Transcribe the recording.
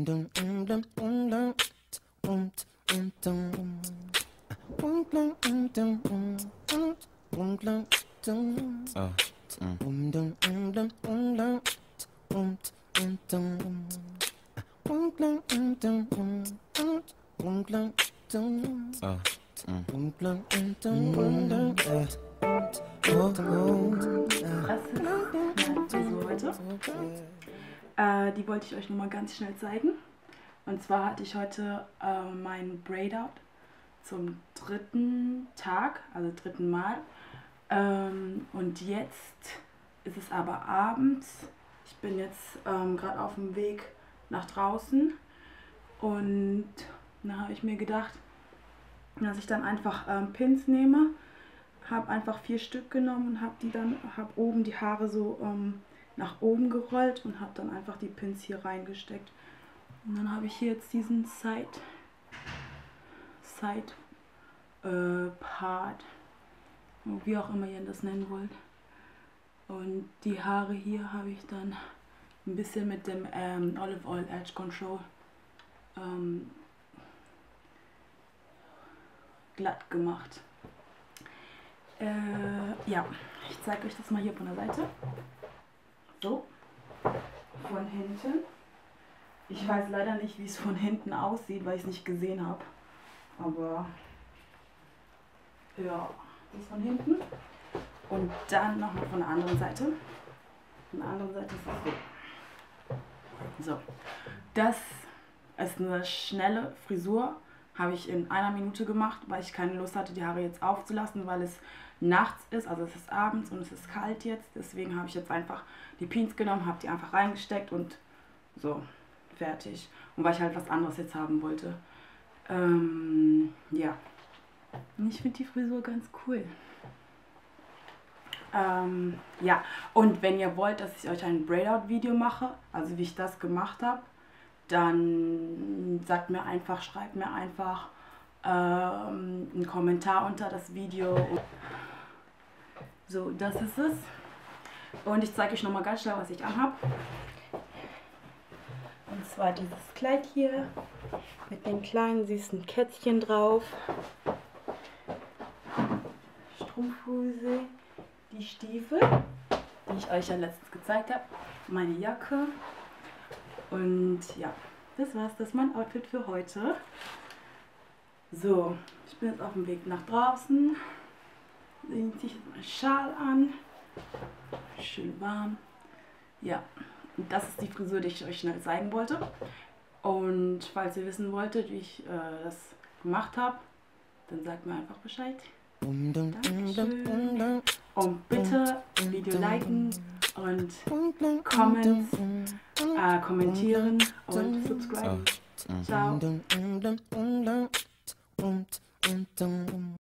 Die wollte ich euch nochmal ganz schnell zeigen. Und zwar hatte ich heute mein Braid-Out zum dritten Tag, also dritten Mal. Und jetzt ist es aber abends. Ich bin jetzt gerade auf dem Weg nach draußen. Und da habe ich mir gedacht, dass ich dann einfach Pins nehme. Habe einfach 4 Stück genommen und habe oben die Haare so nach oben gerollt und habe dann einfach die Pins hier reingesteckt. Und dann habe ich hier jetzt diesen Part, wie auch immer ihr das nennen wollt. Und die Haare hier habe ich dann ein bisschen mit dem Olive Oil Edge Control glatt gemacht. Ja, ich zeige euch das mal hier von der Seite. So, von hinten. Ich weiß leider nicht, wie es von hinten aussieht, weil ich es nicht gesehen habe. Aber ja, das ist von hinten. Und dann nochmal von der anderen Seite. Von der anderen Seite ist es so. So, das ist eine schnelle Frisur. Habe ich in 1 Minute gemacht, weil ich keine Lust hatte, die Haare jetzt aufzulassen, weil es nachts ist, also es ist abends und es ist kalt jetzt. Deswegen habe ich jetzt einfach die Pins genommen, habe die einfach reingesteckt und so, fertig. Und weil ich halt was anderes jetzt haben wollte. Ja. Und ich finde die Frisur ganz cool. Ja, und wenn ihr wollt, dass ich euch ein Braid-Out-Video mache, also wie ich das gemacht habe, dann sagt mir einfach, schreibt mir einfach einen Kommentar unter das Video. So, das ist es. Und ich zeige euch nochmal ganz schnell, was ich anhabe. Und zwar dieses Kleid hier mit den kleinen süßen Kätzchen drauf. Strumpfhose, die Stiefel, die ich euch ja letztens gezeigt habe, meine Jacke. Und ja, das war's. Das ist mein Outfit für heute. So, ich bin jetzt auf dem Weg nach draußen. Dann ziehe ich jetzt meinen Schal an. Schön warm. Ja, und das ist die Frisur, die ich euch schnell zeigen wollte. Und falls ihr wissen wolltet, wie ich das gemacht habe, dann sagt mir einfach Bescheid. Dankeschön. Und bitte Video liken und kommentieren und subscriben. Ciao.